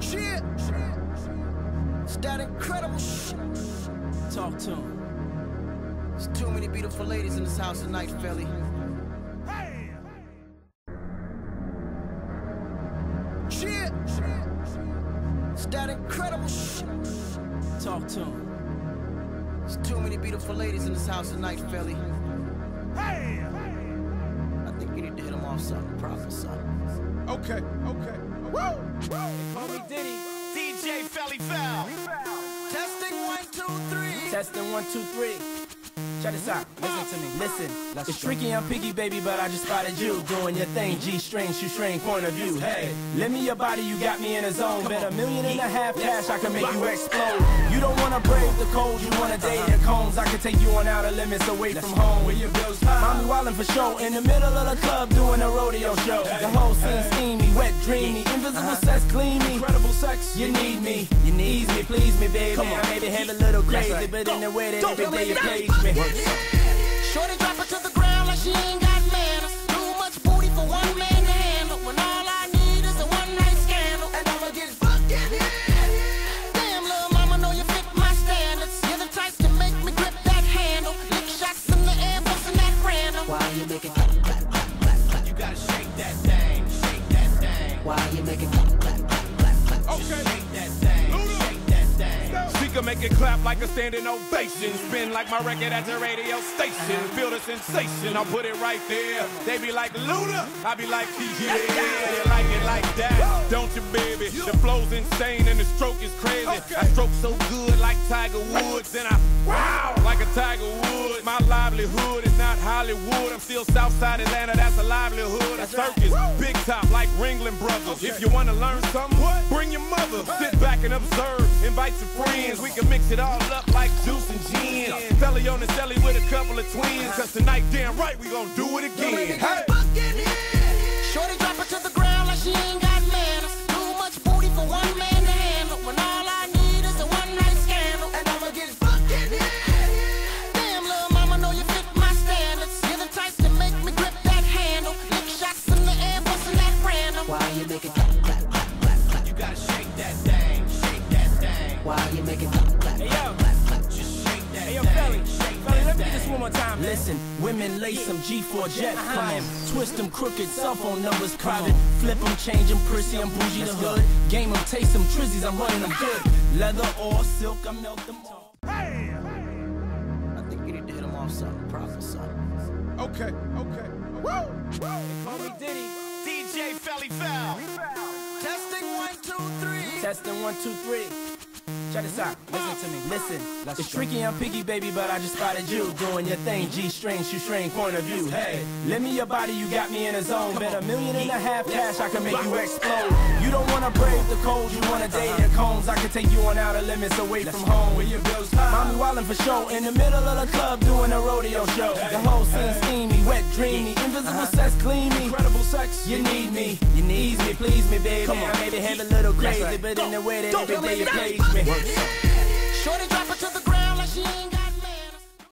Shit. It's that incredible shit. Talk to him. There's too many beautiful ladies in this house tonight, Philly. Hey. Shit. It's that incredible shit. Talk to him. There's too many beautiful ladies in this house tonight, Philly. Hey. I think you need to hit them off something, prophesy. Okay. Woo! They call me Diddy. DJ Felly Fel. Testing 1, 2, 3. Testing 1, 2, 3. Check this out. Listen to me. Listen. It's tricky, I'm picky, baby, but I just spotted you doing your thing. G-string, shoestring, point of view. Hey, lend me your body, you got me in a zone. Bet $1.5 million cash, I can make you explode. You don't wanna brave the cold, you wanna date your cones. I can take you on outer limits away from home. Where your bills high. Mommy wildin' for show in the middle of the club doing a rodeo show. The whole scene steamy, wet, dreamy, invisible sex, gleamy. Incredible sex, you need me, you need me, please me, baby. I maybe have a little crazy, but in the way that every day you please me. Shorty drop her to the ground like she ain't got manners. Too much booty for one man to handle. When all I need is a one-night scandal, and I'ma get fucking hit. Damn, little mama, know you fit my standards. You're the type to make me grip that handle. Lick shots in the air, bustin' that random. Why you make it clap, clap, clap, clap, clap? You gotta shake that thing, shake that thing. Why you make it clap, clap, clap, clap, clap? Okay. Shake that thing, shake that thing. She can make it clap like a standing ovation. Spin like my record at the radio station. Feel the sensation, I'll put it right there. They be like, Luda, I be like, yeah, they like it like that. Don't you, baby? The flow's insane and the stroke is crazy. I stroke so good like Tiger Woods. And I, wow, like a Tiger Woods. My livelihood is not Hollywood. I'm still Southside Atlanta, that's a livelihood. A circus, big top like Ringling Brothers. If you wanna learn something, bring your mother. Sit back and observe, invite your friends. We can mix it all up like juice and gin. Felly on the celly with a couple of twins. Cause tonight, damn right, we gon' do it again. Hey. Shorty drop her to the ground like she ain't got manners. Too much booty for one man to handle. When all I need is a one-night scandal, and I'ma get fucking hit. Damn, little mama, know you fit my standards. You're the type to make me grip that handle. Lick shots in the air, bustin' that random. Why you make it clap, clap, clap, clap, clap? You gotta shake that thing, shake that thing. Why you make it clap, clap, Hey, clap, yo. clap, clap? Just shake that Hey, yo, thing, Felly, shake Felly, that let me get thing. this one more time. Listen, women lace them G4 jet. Come on, twist them crooked, cell phone numbers private. Flip them, change them, prissy, I'm bougie the hood. Game them, taste them, trizzies, I'm running them good. Leather or silk, I melt them all. I think you need to hit them off something, prophesy. Okay. Woo! They call me Diddy. DJ Felly Fel. Testing 1, 2, 3. Testing 1, 2, 3. Check this out. Listen to me. Listen. It's tricky, I'm picky, baby, but I just spotted you doing your thing. G-string, shoestring, point of view. Hey, lend me your body, you got me in a zone. Bet $1.5 million cash, I can make you explode. You don't wanna brave the cold, you wanna date your cones. I can take you on outer limits away from home. Where your bills high. Mommy wildin' for show in the middle of the club doing a rodeo show. The whole scene steamy, wet, dreamy, invisible sex, gleamy. Incredible sex, you need me, you need me, please me, baby. I maybe have a little crazy, but in the way that every day you please me. Shorty drop her to the ground like she ain't